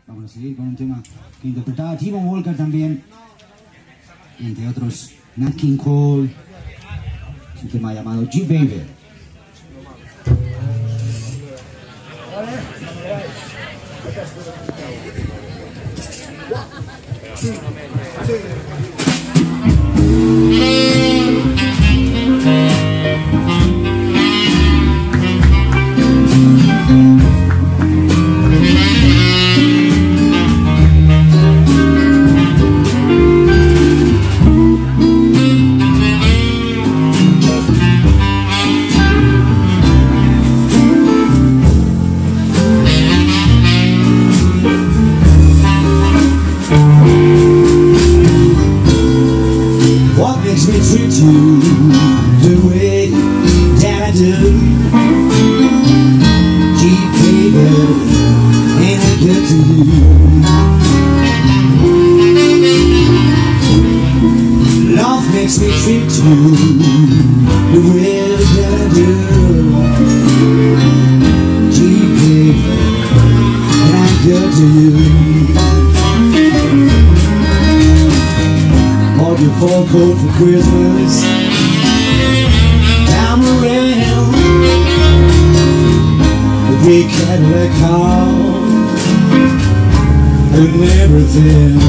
Vamos a seguir con un tema que interpretaba T-Bone Walker también, entre otros Nat King Cole. Es un tema llamado G-Baby. What makes me treat you the way that I do? Gee, baby, ain't it good to you? Love makes me treat you the way that I do. Gee, baby, ain't it good to you? Bought your fall coat for Christmas. I'm around the big Cadillac car and everything.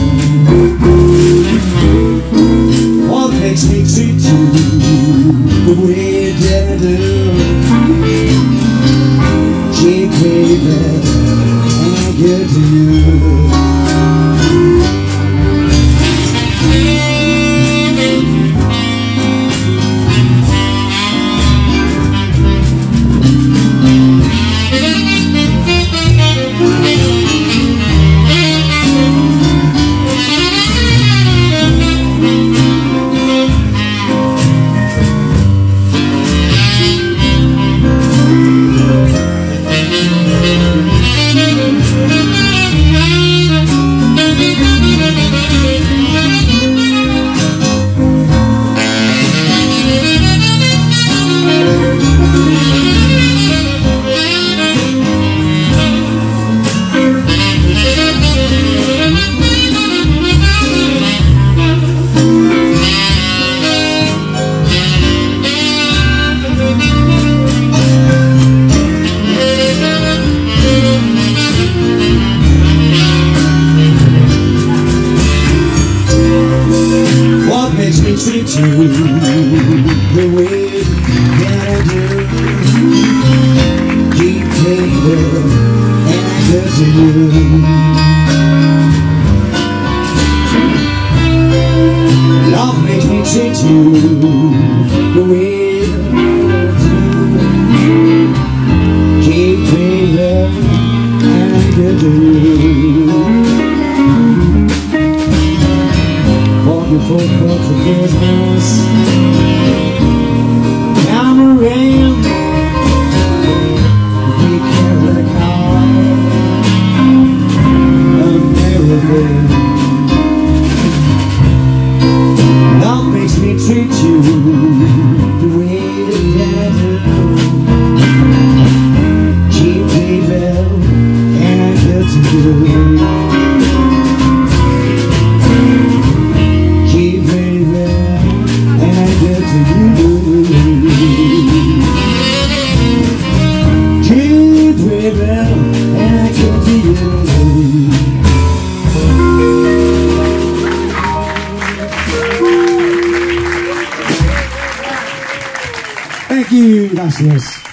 What makes me treat you the way that I do? Gee, baby, ain't I good to you? Treat you the way that I do. Gee, baby, and I good to you. Love makes me treat you the way that I do. Gee, baby, and I good to you. Before for Christmas, I'm around the big Cadillac car and everything. Love makes me treat you the way that I do. Gee, baby, and I good to you. Thank you, gracias.